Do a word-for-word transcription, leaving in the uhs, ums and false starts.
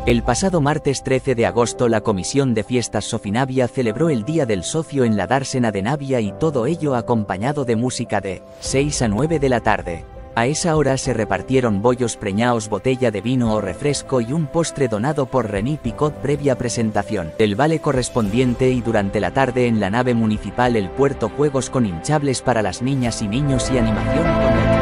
El pasado martes trece de agosto la Comisión de Fiestas Sofinavia celebró el Día del Socio en la dársena de Navia y todo ello acompañado de música de seis a nueve de la tarde. A esa hora se repartieron bollos preñaos, botella de vino o refresco y un postre donado por René Picot previa presentación del vale correspondiente, y durante la tarde en la nave municipal el puerto juegos con hinchables para las niñas y niños y animación con el